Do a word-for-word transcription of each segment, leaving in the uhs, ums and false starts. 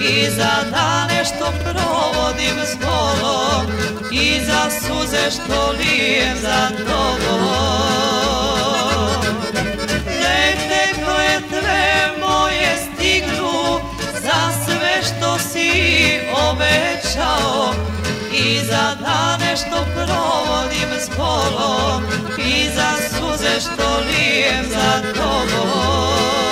i za dane što provodim s bolom i za suze što lijem za tobom. Nek te kletve moje stignu za sve što si obećao i za dane što provodim s bolom i za suze što lijem za tobom.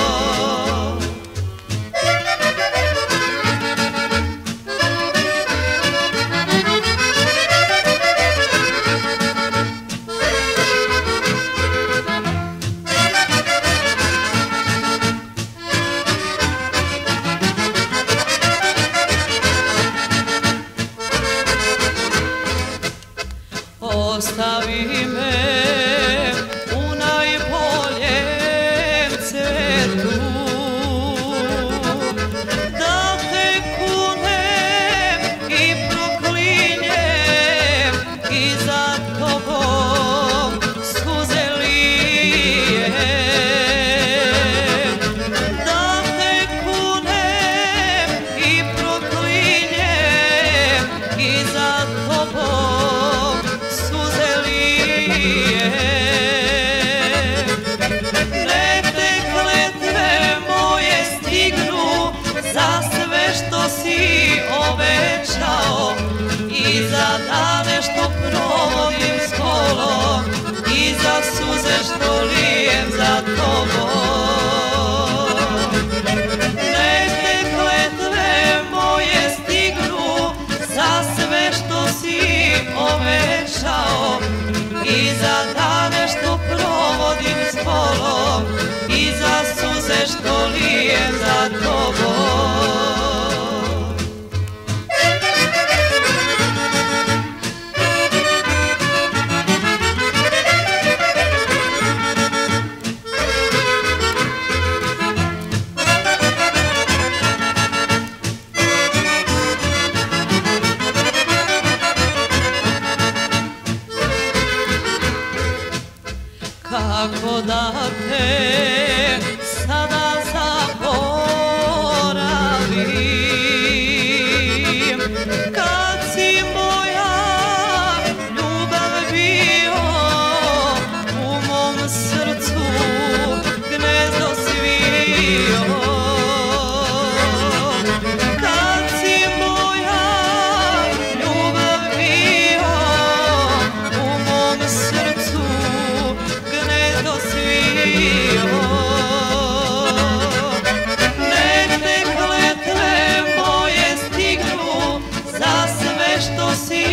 Ostavi me u najboljem cvetu, da te kunem i proklinjem i za tobom suze lijem. Da te kunem i proklinjem i za tobom suze lijem. Nek te kletve moje stignu za sve što si obećao i za dane što provodim s bolom i za suze što lijem za tobom. Nek te kletve moje stignu za sve što si obećao i za dane što provodim s bolom i za suze što lijem za tobom. Kako da te sada zaboravim, kad si moja ljubav bio, u mom srcu gnezdo svio. Kad si moja ljubav bio, u mom srcu gnezdo svio. Nek te kletve moje stignu za sve što si